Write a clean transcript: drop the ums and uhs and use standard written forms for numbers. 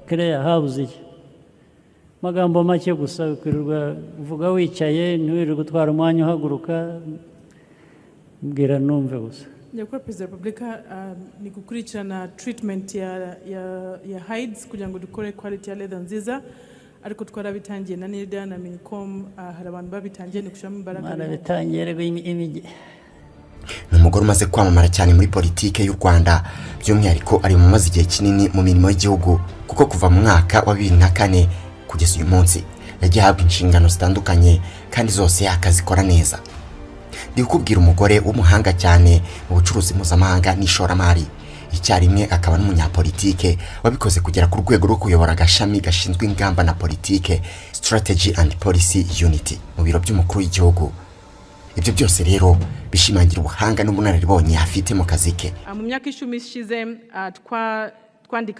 kereya habuze iki magambo make gusa kwirirwa uvuga wicaye ntiwirirwe gutwara umwanya uhaguruka mbwira numve gusa. Nyakubahwa Perezida wa Repubulika ni gukurikirana treatment ya hides kugira ngo dukore quality ya leather nziza ariko twarabitangiye na NIDA na Minicom hari abantu babitangiye ni kushama imbaraga barabitangiye rego imige. Umugore umaze kwamamara cyane muri politike y'u Rwanda by'umwihariko ari mu mazi igihe kinini mu mirimo y'igihugu kuko kuva mu mwaka wa 2004 kugeza uyu munsi yagiye ahabwa inshingano zitandukanye kandi zose akazikora neza. Ndi kubwira umugore w'umuhanga cyane mu bucuruzi mpuzamahanga n'ishoramari icyarimwe akaba n'umunyapolitike wabikoze kugera ku rwego rwo kuyobora agashami gashinzwe ingamba na politike Strategy and Policy Unity mu biro by'umukuru w'igihugu. Ibyo byose rero bishimangira ubuhanga n'ubunararibonye afite mu kazi ke. Mu myaka 10 ishize twandika